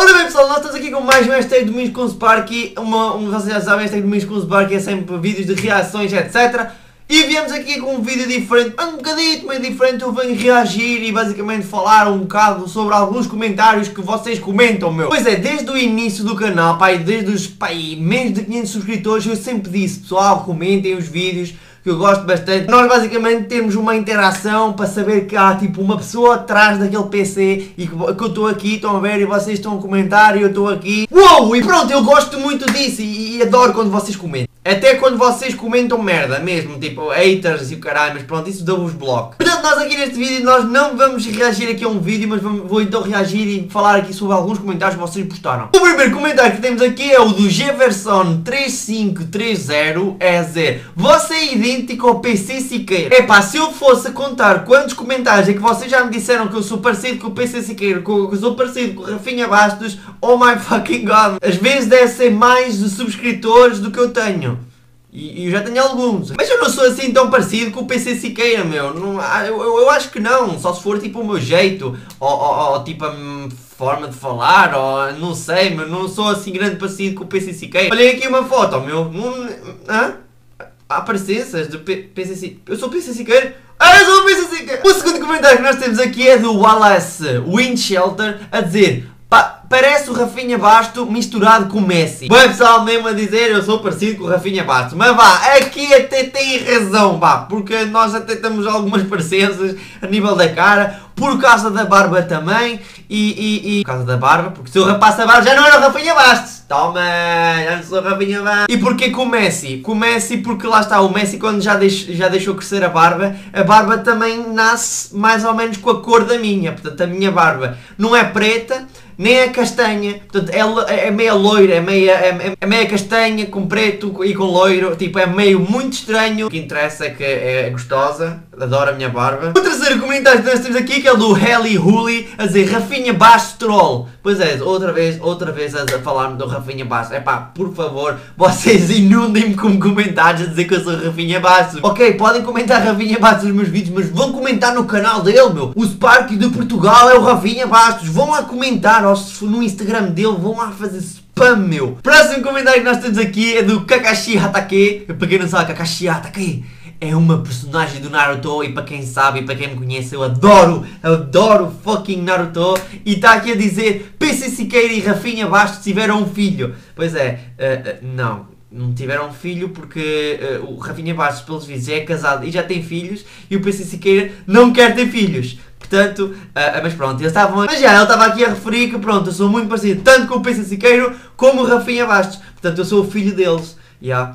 Ora bem pessoal, nós estamos aqui com mais um hashtag Domingos com Sparky. Vocês já sabem, hashtag Domingos com Sparky é sempre vídeos de reações, etc. E viemos aqui com um vídeo diferente, um bocadinho meio diferente. Eu venho reagir e basicamente falar um bocado sobre alguns comentários que vocês comentam, meu. Pois é, desde o início do canal, pai, desde os menos de 500 subscritores, eu sempre disse, pessoal, comentem os vídeos, que eu gosto bastante. Nós basicamente temos uma interação para saber que há tipo uma pessoa atrás daquele PC e que eu estou aqui, estão a ver, e vocês estão a comentar e eu estou aqui. Uou! E pronto, eu gosto muito disso e adoro quando vocês comentam. Até quando vocês comentam merda mesmo, tipo haters e o caralho, mas pronto, isso dá-vos bloco. Portanto, nós aqui neste vídeo, nós não vamos reagir aqui a um vídeo, mas vou então reagir e falar aqui sobre alguns comentários que vocês postaram. O primeiro comentário que temos aqui é o do Geverson3530, é dizer: você é idêntico ao PC Siqueira. Epá, se eu fosse a contar quantos comentários é que vocês já me disseram que eu sou parecido com o PC Siqueira, que eu sou parecido com o Rafinha Bastos, oh my fucking god, às vezes deve ser mais de subscritores do que eu tenho. E eu já tenho alguns. Mas eu não sou assim tão parecido com o PC Siqueira, meu. Não, eu acho que não. Só se for tipo o meu jeito. Ou tipo a forma de falar. Ou não sei, mas não sou assim grande parecido com o PC Siqueira. Olhem aqui uma foto, meu. Hã? Há parecenças do PC Siqueira. Eu sou o PC Siqueira? Ah, eu sou o PC Siqueira! O segundo comentário que nós temos aqui é do Wallace Windshelter a dizer: parece o Rafinha Basto misturado com o Messi. Bem pessoal, mesmo a dizer, eu sou parecido com o Rafinha Basto. Mas vá, aqui até tem razão, pá, porque nós até temos algumas parecenças a nível da cara, por causa da barba também, e por causa da barba, porque se eu rapasse a barba já não era o Rafinha Bastos. Toma, já não sou o Rafinha Bastos. E porquê com o Messi? Com o Messi porque lá está, o Messi quando já deixou crescer a barba também nasce mais ou menos com a cor da minha. Portanto, a minha barba não é preta, nem é castanha, portanto é meia loira, é meia castanha com preto e com loiro, tipo é meio muito estranho. O que interessa é que é gostosa, adoro a minha barba. O terceiro comentário que nós temos aqui que é do Heli Huli a dizer: Rafinha Bastos troll. Pois é, outra vez a falar-me do Rafinha Bastos. É pá, por favor, vocês inundem-me com comentários a dizer que eu sou Rafinha Bastos. Ok, podem comentar Rafinha Bastos nos meus vídeos, mas vão comentar no canal dele, meu. O Sparky de Portugal é o Rafinha Bastos. Vão lá comentar, ou se for no Instagram dele, vão lá fazer spam, meu. Próximo comentário que nós temos aqui é do Kakashi Hatake. Para quem não sabe, Kakashi Hatake é uma personagem do Naruto, e para quem sabe e para quem me conhece, eu adoro fucking Naruto. E está aqui a dizer: PC Siqueira e Rafinha Bastos tiveram um filho. Pois é, não tiveram filho porque o Rafinha Bastos, pelos vídeos, é casado e já tem filhos, e o PC Siqueira não quer ter filhos. Portanto, mas pronto, eles estavam... Mas já, ele estava aqui a referir que pronto, eu sou muito parecido tanto com o PC Siqueiro como o Rafinha Bastos. Portanto, eu sou o filho deles. Yeah.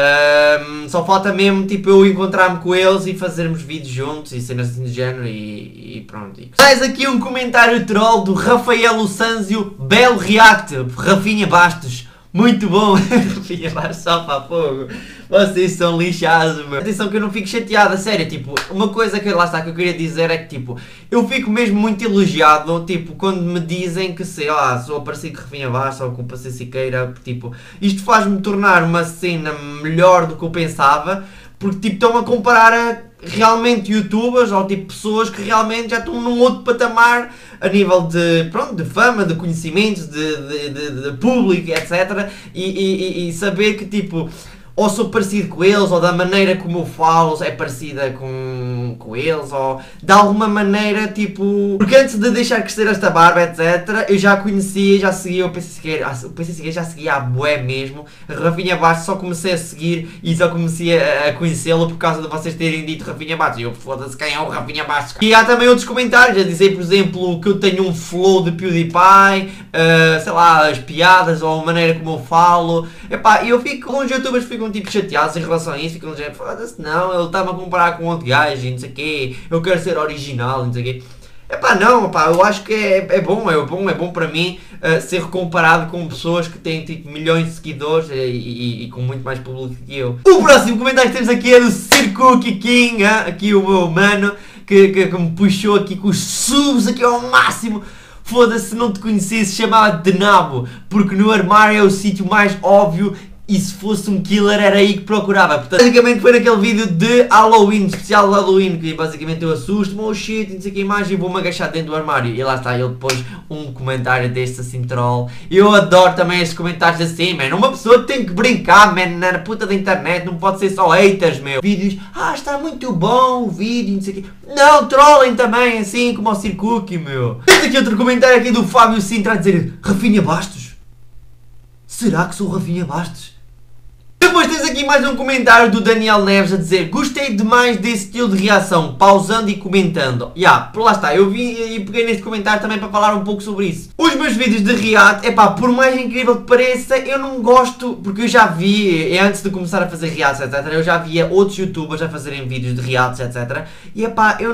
Só falta mesmo tipo eu encontrar-me com eles e fazermos vídeos juntos e cenas assim do género e pronto. Mais aqui um comentário troll do Rafael Luçânzio: belo react, Rafinha Bastos. Muito bom, Rafinha Bastos só para fogo. Vocês são lixados, meu. Atenção que eu não fico chateado, a sério, tipo, uma coisa que lá está que eu queria dizer é que tipo, eu fico mesmo muito elogiado, tipo, quando me dizem que, sei lá, sou parecido com Rafinha Bastos ou com o PC Siqueira, tipo, isto faz-me tornar uma cena melhor do que eu pensava, porque tipo, estão a comparar a realmente youtubers ou tipo pessoas que realmente já estão num outro patamar a nível de, pronto, de fama, de conhecimentos, de público, etc. E saber que tipo, ou sou parecido com eles, ou da maneira como eu falo é parecida com eles, ou de alguma maneira, tipo... Porque antes de deixar crescer esta barba, etc, eu já conhecia, já seguia o PC Siqueira. O PC Siqueira já seguia a bué mesmo. A Rafinha Bastos só comecei a seguir e só comecei a conhecê-lo por causa de vocês terem dito Rafinha Bastos. E eu, foda-se, quem é o Rafinha Bastos? E há também outros comentários a dizer, por exemplo, que eu tenho um flow de PewDiePie, sei lá, as piadas ou a maneira como eu falo. Epá, eu fico, alguns youtubers ficam tipo chateados em relação a isso, ficam dizendo, foda-se, não, ele está-me a comparar com outro gajo e não sei o quê, eu quero ser original e não sei o quê. Epá, não, epá, eu acho que é bom para mim ser comparado com pessoas que têm tipo milhões de seguidores e com muito mais público que eu. O próximo comentário que temos aqui é do Circo Kiking, aqui o meu mano, que me puxou aqui com os subs aqui ao máximo. Foda-se, se não te conhecesse, chamava-te de nabo, porque no armário é o sítio mais óbvio e se fosse um killer era aí que procurava. Portanto, basicamente foi naquele vídeo de Halloween, especial de Halloween, que basicamente eu assusto-me, oh shit, não sei o que mais, e vou-me agachar dentro do armário. E lá está, ele pôs um comentário deste assim troll. Eu adoro também estes comentários assim, man. Uma pessoa tem que brincar, man, na puta da internet, não pode ser só haters, meu. Vídeos, está muito bom o vídeo, não sei o que. Não, trollem também, assim como o Sir Cookie, meu. Tens aqui outro comentário aqui do Fábio Sintra a dizer, Rafinha Bastos? Será que sou o Rafinha Bastos? Depois tens aqui mais um comentário do Daniel Neves a dizer, gostei demais desse estilo de reação, pausando e comentando. Lá está, eu vi e peguei neste comentário também para falar um pouco sobre isso. Os meus vídeos de react, por mais incrível que pareça, eu não gosto, porque eu já vi, antes de começar a fazer reacts, etc, eu já via outros youtubers a fazerem vídeos de reacts, etc. E eu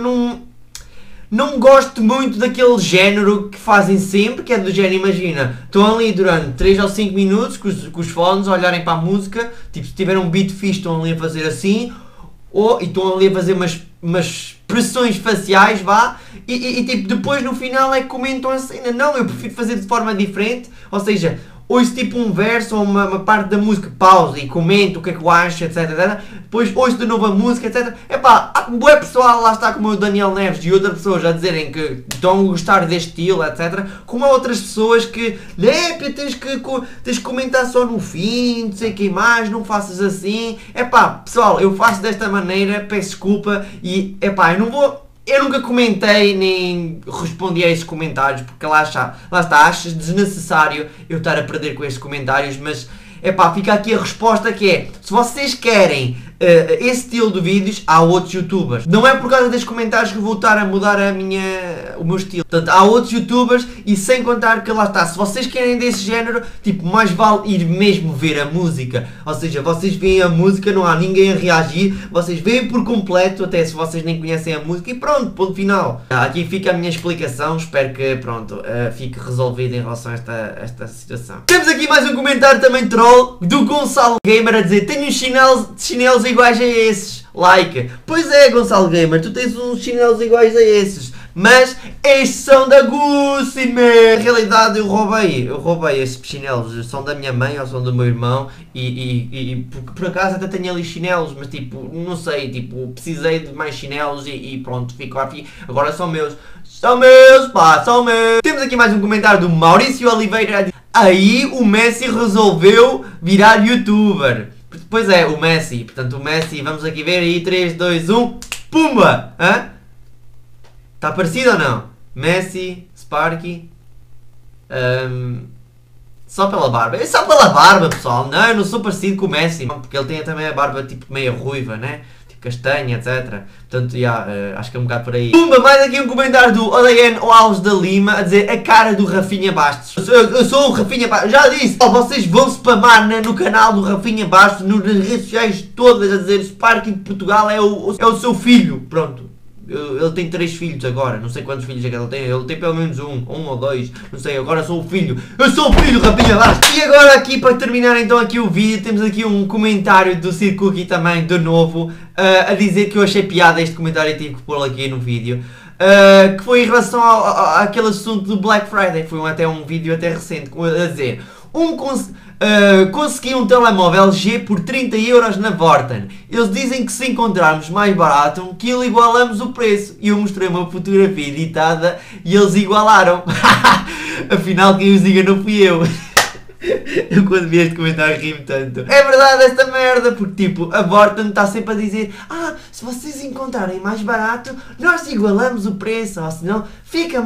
não gosto muito daquele género que fazem sempre, que é do género, imagina, estão ali durante 3 ou 5 minutos com os fones a olharem para a música, tipo, se tiver um beat fixe estão ali a fazer assim, e estão ali a fazer umas expressões faciais, e tipo, depois no final é que comentam a cena. Não, eu prefiro fazer de forma diferente, ou seja, ouço tipo um verso ou uma parte da música, pausa e comento o que é que eu acho, etc. Depois ouço de novo a música, etc. Há um bom pessoal, lá está como o Daniel Neves e outras pessoas a dizerem que estão a gostar deste estilo, etc. Como há outras pessoas que, tens que comentar só no fim, não sei o que mais, não faças assim. Pessoal, eu faço desta maneira, peço desculpa e, eu nunca comentei nem respondi a esses comentários, porque lá está, acho desnecessário eu estar a perder com estes comentários, mas fica aqui a resposta que é, se vocês querem esse estilo de vídeos, há outros youtubers. Não é por causa destes comentários que vou estar a mudar o meu estilo. Portanto, há outros youtubers e sem contar que lá está, se vocês querem desse género, tipo, mais vale ir mesmo ver a música. Ou seja, vocês veem a música, não há ninguém a reagir, vocês veem por completo, até se vocês nem conhecem a música e pronto, ponto final. Aqui fica a minha explicação, espero que, pronto, fique resolvido em relação a esta situação. Temos aqui mais um comentário também troll, do Gonçalo Gamer a dizer, tenho uns chinelos iguais a esses, like. Pois é, Gonçalo Gamer, tu tens uns chinelos iguais a esses, mas estes são da Gucci, man. Na realidade eu roubei esses chinelos, são da minha mãe ou são do meu irmão e por acaso até tenho ali chinelos, mas tipo, não sei, tipo, precisei de mais chinelos e pronto, ficou aqui, agora são meus, são meus. Temos aqui mais um comentário do Maurício Oliveira, aí o Messi resolveu virar youtuber. Pois é, o Messi, portanto o Messi, vamos aqui ver aí, 3, 2, 1, pumba! Está parecido ou não? Messi, Sparky, só pela barba, é só pela barba pessoal, não, eu não sou parecido com o Messi, porque ele tem também a barba tipo meio ruiva, né? Castanha, etc. Portanto, acho que é um bocado por aí. Pumba, mais aqui um comentário do Odayen Alves da Lima a dizer a cara do Rafinha Bastos. Eu sou o Rafinha Bastos, já disse, vocês vão spamar no canal do Rafinha Bastos, nas redes sociais todas a dizer Sparky de Portugal é o seu filho. Pronto. Ele tem 3 filhos agora, não sei quantos filhos é que ele tem pelo menos um ou 2, não sei, agora sou o filho, eu sou o filho Rafinha Bastos. E agora aqui para terminar então aqui o vídeo, temos aqui um comentário do Sir Cookie também, de novo, a dizer que eu achei piada este comentário e tive que pô-lo aqui no vídeo. Que foi em relação àquele assunto do Black Friday, foi até um vídeo até recente, a dizer, consegui um telemóvel G por 30 € na Vorten. Eles dizem que se encontrarmos mais barato, que igualamos o preço. E eu mostrei uma fotografia editada e eles igualaram. Afinal quem os enganou fui eu. Eu quando vi este comentário ri-me tanto. É verdade esta merda, porque tipo, a Vorten está sempre a dizer se vocês encontrarem mais barato, nós igualamos o preço, ou senão fica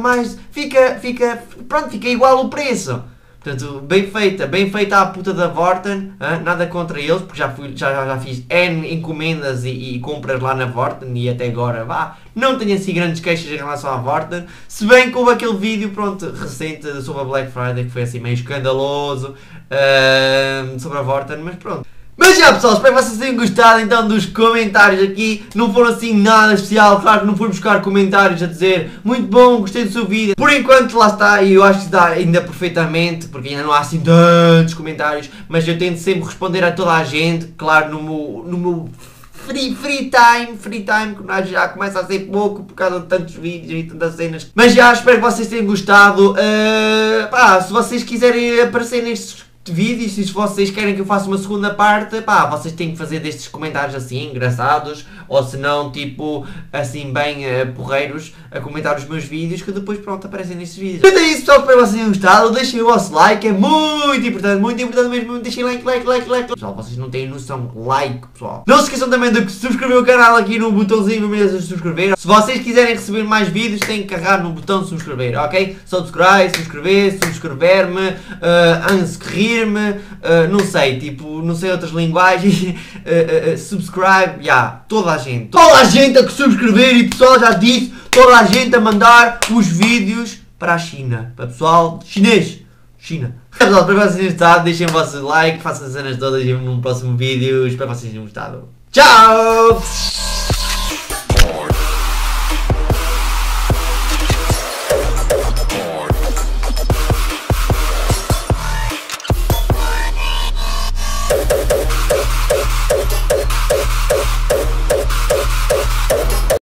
igual o preço. Portanto, bem feita a puta da Vorten, nada contra eles, porque já fiz N encomendas e compras lá na Vorten e até agora, não tenho assim grandes queixas em relação à Vorten, se bem que houve aquele vídeo, pronto, recente sobre a Black Friday, que foi assim meio escandaloso, sobre a Vorten, mas pronto. Mas já pessoal, espero que vocês tenham gostado então dos comentários aqui, não foram assim nada especial, claro que não fui buscar comentários a dizer muito bom, gostei do seu vídeo, por enquanto lá está e eu acho que dá ainda perfeitamente, porque ainda não há assim tantos comentários, mas eu tento sempre responder a toda a gente, claro no meu free time, que já começa a ser pouco por causa de tantos vídeos e tantas cenas, mas já espero que vocês tenham gostado, se vocês quiserem aparecer nestes vídeos, se vocês querem que eu faça uma segunda parte, pá, vocês têm que fazer destes comentários assim, engraçados, ou se não, tipo, assim, bem porreiros, a comentar os meus vídeos, que depois, pronto, aparecem nestes vídeos. Então é isso, pessoal, espero que vocês tenham gostado, deixem o vosso like, é muito importante mesmo, deixem like. Pessoal, vocês não têm noção, like, pessoal. Não se esqueçam também de subscrever o canal aqui no botãozinho vermelho de subscrever. Se vocês quiserem receber mais vídeos, têm que carregar no botão de subscrever, ok? Subscrever-me, inscrever-me, não sei, tipo, não sei outras linguagens, subscribe, toda a gente a subscrever e pessoal, já disse, toda a gente a mandar os vídeos para a China, para pessoal chinês, China. Pessoal, espero que vocês tenham gostado, deixem o vosso like, façam as cenas todas e no próximo vídeo, espero que vocês tenham gostado. Tchau!